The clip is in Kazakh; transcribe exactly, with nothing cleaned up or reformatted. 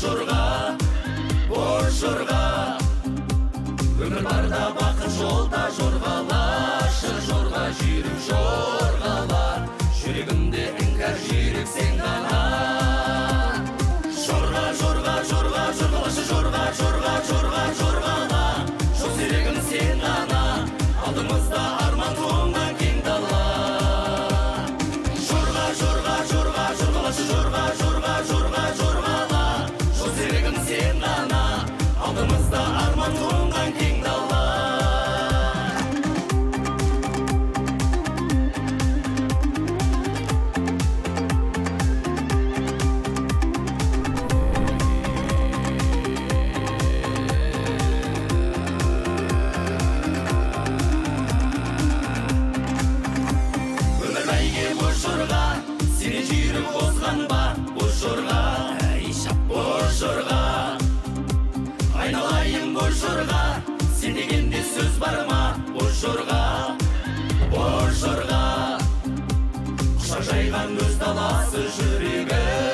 жорға, боз жорға. Өмір барда бақыт жолда жорғалашы жорға, жүйрік жорғала. Жүрегімде іңкәр жүйрік сен ғана. Жорға, жорға, жорға, жорғалашы жорға, жорға, жорға, жорғала. Жол серігім сен ғана, алдымызда арман тоңған кең дала. Жорға, жорға, жорға, жорғалашы жорға, жорға, жорға, жорғала. Жол серігім сен ғана, алдымызда арман тоңған кең дала. Өмір бәйге боз жорға, сені жүйрік озған ба? Боз жорға, боз жорға. Айналайын боз жорға, сен дегенде сөз бар ма? Боз жорға, боз жорға. Құшақ жайған өз даласы жүрегі.